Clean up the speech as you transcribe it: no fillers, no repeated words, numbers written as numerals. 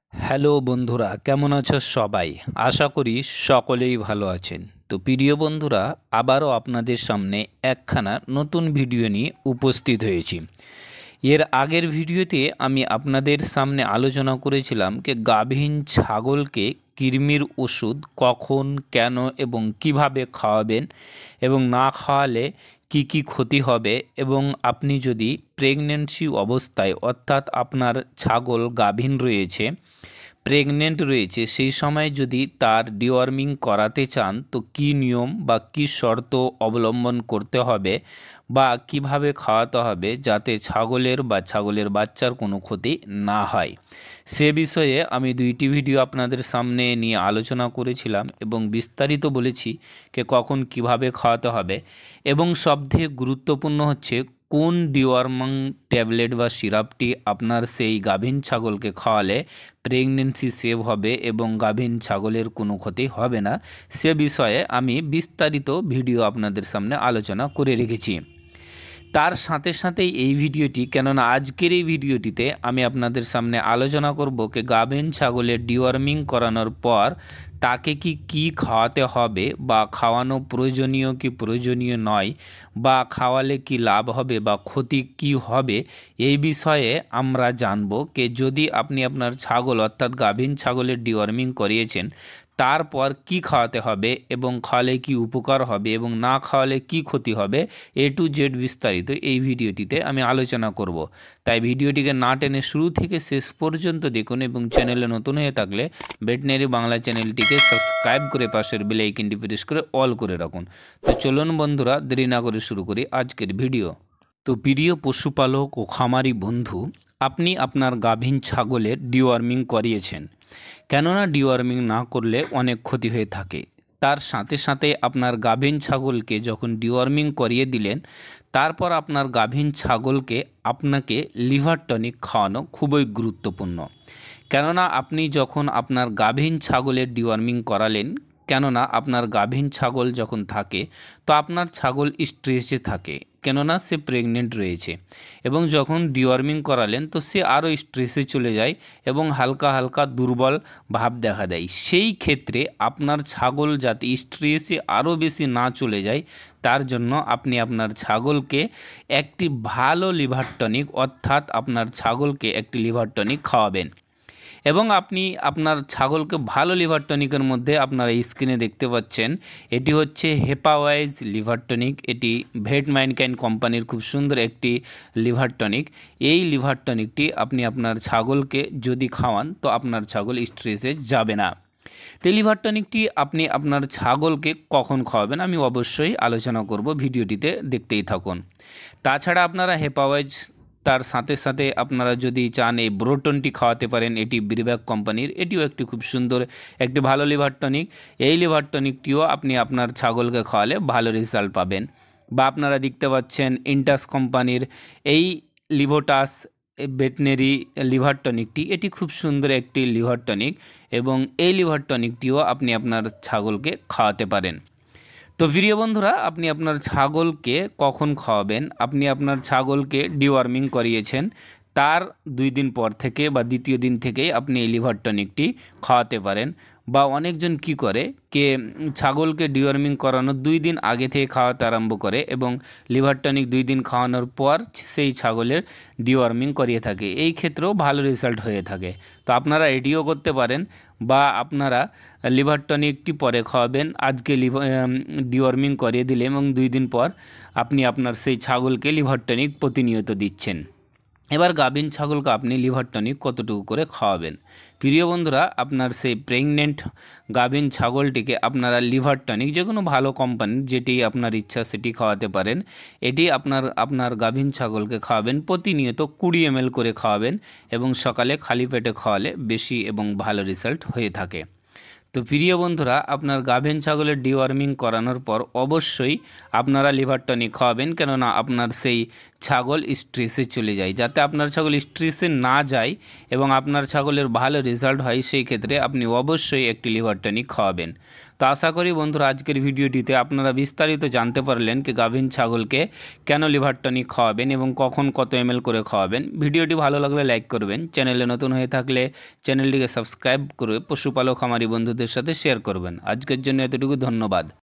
Hello বন্ধুরা, কেমন আছো সবাই? আশা করি সকলেই ভালো আছেন। তো প্রিয় বন্ধুরা, আবারও আপনাদের সামনে একখানা নতুন ভিডিও নিয়ে উপস্থিত হয়েছি। এর আগের ভিডিওতে আমি আপনাদের সামনে আলোচনা করেছিলাম যে গাভীন ছাগলকে কৃমির ওষুধ কখন, কেন এবং কিভাবে খাওয়াবেন এবং না খাওয়ালে কি কি ক্ষতি হবে, এবং আপনি যদি প্রেগন্যান্সি অবস্থায় অর্থাৎ আপনার ছাগল গাভীন রয়েছে, প্রেগনেন্ট রয়েছে, সেই সময় যদি তার ডিওয়ার্মিং করাতে চান তো কী নিয়ম বা কী শর্ত অবলম্বন করতে হবে বা কিভাবে খাওয়াতে হবে যাতে ছাগলের বাচ্চার কোনো ক্ষতি না হয়, সে বিষয়ে আমি দুইটি ভিডিও আপনাদের সামনে নিয়ে আলোচনা করেছিলাম এবং বিস্তারিত বলেছি যে কখন কিভাবে খাওয়াতে হবে। এবং সবথেকে গুরুত্বপূর্ণ হচ্ছে কোন ডিওয়ার্মিং ট্যাবলেট বা সিরাপটি আপনার সেই গাভীন ছাগলকে খাওয়ালে প্রেগনেন্সি সেভ হবে এবং গাভীন ছাগলের কোনো ক্ষতি হবে না, সে বিষয়ে আমি বিস্তারিত ভিডিও আপনাদের সামনে আলোচনা করে রেখেছি। তার সাথে সাথেই এই ভিডিওটি, কেননা আজকের এই ভিডিওটিতে আমি আপনাদের সামনে আলোচনা করব যে গাভীন ছাগলের ডিওয়ার্মিং করানোর পর তাকে কি খাওয়াতে হবে বা খাওয়ানো প্রয়োজনীয় কি প্রয়োজনীয় নয়, বা খাওয়ালে কি লাভ হবে বা ক্ষতি কি হবে, এই বিষয়ে আমরা জানব। যে যদি আপনি আপনার ছাগল অর্থাৎ গাভীন ছাগলের ডিওয়ার্মিং করিয়েছেন, তারপর কি খাওয়াতে হবে এবং খাওয়ালে কি উপকার হবে এবং না খাওয়ালে কি ক্ষতি হবে, এ টু জেড বিস্তারিত এই ভিডিওটিতে আমি আলোচনা করব। তাই ভিডিওটিকে না টেনে শুরু থেকে শেষ পর্যন্ত দেখুন এবং চ্যানেলে নতুন হয়ে থাকলে ভেটেনারি বাংলা চ্যানেলটিকে সাবস্ক্রাইব করে পাশের বেল আইকনটি প্রেস করে অল করে রাখুন। তো চলুন বন্ধুরা, দেরি না করে শুরু করি আজকের ভিডিও। তো প্রিয় পশুপালক ও খামারি বন্ধু, আপনি আপনার গাভীন ছাগলের ডিওয়ার্মিং করিয়েছেন, কেননা ডিওয়ার্মিং না করলে অনেক ক্ষতি হয়ে থাকে। তার সাথে সাথে আপনার গাভীন ছাগলকে যখন ডিওয়ার্মিং করিয়ে দিলেন, তারপর আপনার গাভীন ছাগলকে আপনাকে লিভার টনিক খাওয়ানো খুবই গুরুত্বপূর্ণ। কেননা আপনি যখন আপনার গাভীন ছাগলের ডিওয়ার্মিং করালেন, কেননা আপনার গাভীন ছাগল যখন থাকে তো আপনার ছাগল স্ট্রেসে থাকে, কেননা সে প্রেগনেন্ট রয়েছে, এবং যখন ডিওয়ার্মিং করালেন তো সে আরও স্ট্রেসে চলে যায় এবং হালকা হালকা দুর্বল ভাব দেখা দেয়। সেই ক্ষেত্রে আপনার ছাগল যাতে স্ট্রেসে আরও বেশি না চলে যায়, তার জন্য আপনি আপনার ছাগলকে একটি ভালো লিভার টনিক অর্থাৎ আপনার ছাগলকে একটি লিভার টনিক খাওয়াবেন। এবং আপনি আপনার ছাগলকে ভালো লিভার টনিকের মধ্যে আপনারা স্ক্রিনে দেখতে পাচ্ছেন, এটি হচ্ছে হেপাওয়াইজ লিভার টনিক। এটি ভেটম্যানকাইন্ড কোম্পানির খুব সুন্দর একটি লিভার টনিক। এই লিভার টনিকটি আপনি আপনার ছাগলকে যদি খাওয়ান তো আপনার ছাগল স্ট্রেসে যাবে না। তো লিভার টনিকটি আপনি আপনার ছাগলকে কখন খাওয়াবেন আমি অবশ্যই আলোচনা করব, ভিডিওটিতে দেখতেই থাকুন। তাছাড়া আপনারা হেপাওয়াইজ, তার সাথে সাথে আপনারা যদি চান এই ব্রোটনটি খাওয়াতে পারেন, এটি ব্রিব্যাক কোম্পানির, এটিও একটি খুব সুন্দর একটি ভালো লিভার টনিক। এই লিভার টনিকটিও আপনি আপনার ছাগলকে খাওয়ালে ভালো রেজাল্ট পাবেন। বা আপনারা দেখতে পাচ্ছেন ইন্টাস কোম্পানির এই লিভোটাস ভেটেনারি লিভার টনিকটি, এটি খুব সুন্দর একটি লিভার টনিক এবং এই লিভার টনিকটিও আপনি আপনার ছাগলকে খাওয়াতে পারেন। তো প্রিয় বন্ধুরা, আপনি আপনার ছাগলকে কখন খাওয়াবেন? আপনি আপনার ছাগলকে ডিওয়ার্মিং করিয়েছেন, তার 2 দিন পর থেকে বা দ্বিতীয় দিন থেকেই আপনি এই লিভার টনিকটি খাওয়াতে পারেন। বা অনেকজন কি করে ছাগলকে ডিওয়ার্মিং করানোর 2 দিন আগে থেকে খাওয়াতে আরম্ভ করে এবং লিভার টনিক 2 দিন খাওয়ানোর পর সেই ছাগলের ডিওয়ার্মিং করিয়ে থাকে। এই ক্ষেত্রেও ভালো রেজাল্ট হয়ে থাকে। তো আপনারা এটিও করতে পারেন, বা আপনারা লিভার টনিকটি পরে খাওয়াবেন, আজকে ডিওয়ার্মিং করিয়ে দিলে এবং 2 দিন পর আপনি আপনার সেই ছাগলকে লিভার টনিক প্রতিনিয়ত দিচ্ছেন। এবার গাভীন ছাগলকে আপনি লিভার টনিক কতটুকু করে খাওয়াবেন? প্রিয় বন্ধুরা, আপনার সেই প্রেগনেন্ট গাভীন ছাগলটিকে আপনারা লিভার টনিক যে কোনো ভালো কোম্পানির, যেটি আপনার ইচ্ছা সেটি খাওয়াতে পারেন। এটি আপনার গাভীন ছাগলকে খাওয়াবেন প্রতিনিয়ত 20 ml করে খাওয়াবেন এবং সকালে খালি পেটে খাওয়ালে বেশি এবং ভালো রেজাল্ট হয়ে থাকে। তো প্রিয় বন্ধুরা, আপনার গাভীন ছাগলের ডিওয়ার্মিং করানোর পর অবশ্যই আপনারা লিভার টনিক খাওয়াবেন, কেননা আপনার সেই ছাগল স্ট্রেসে চলে যায়। যাতে আপনার ছাগল স্ট্রেসে না যায় এবং আপনার ছাগলের ভালো রেজাল্ট হয়, সেই ক্ষেত্রে আপনি অবশ্যই একটি লিভার টনিক খাওয়াবেন। তো আশা করি বন্ধুরা আজকের ভিডিওটিতে আপনারা বিস্তারিত জানতে পারলেন কি গাভীন ছাগলকে কেন লিভার টনিক খাওয়াবেন এবং কখন কত ml করে খাওয়াবেন। ভিডিওটি ভালো লাগলে লাইক করবেন, চ্যানেলে নতুন হয়ে থাকলে চ্যানেলটিকে সাবস্ক্রাইব করে পশুপালক খামারি বন্ধুদের সাথে শেয়ার করবেন। আজকের জন্য এতটুকু, ধন্যবাদ।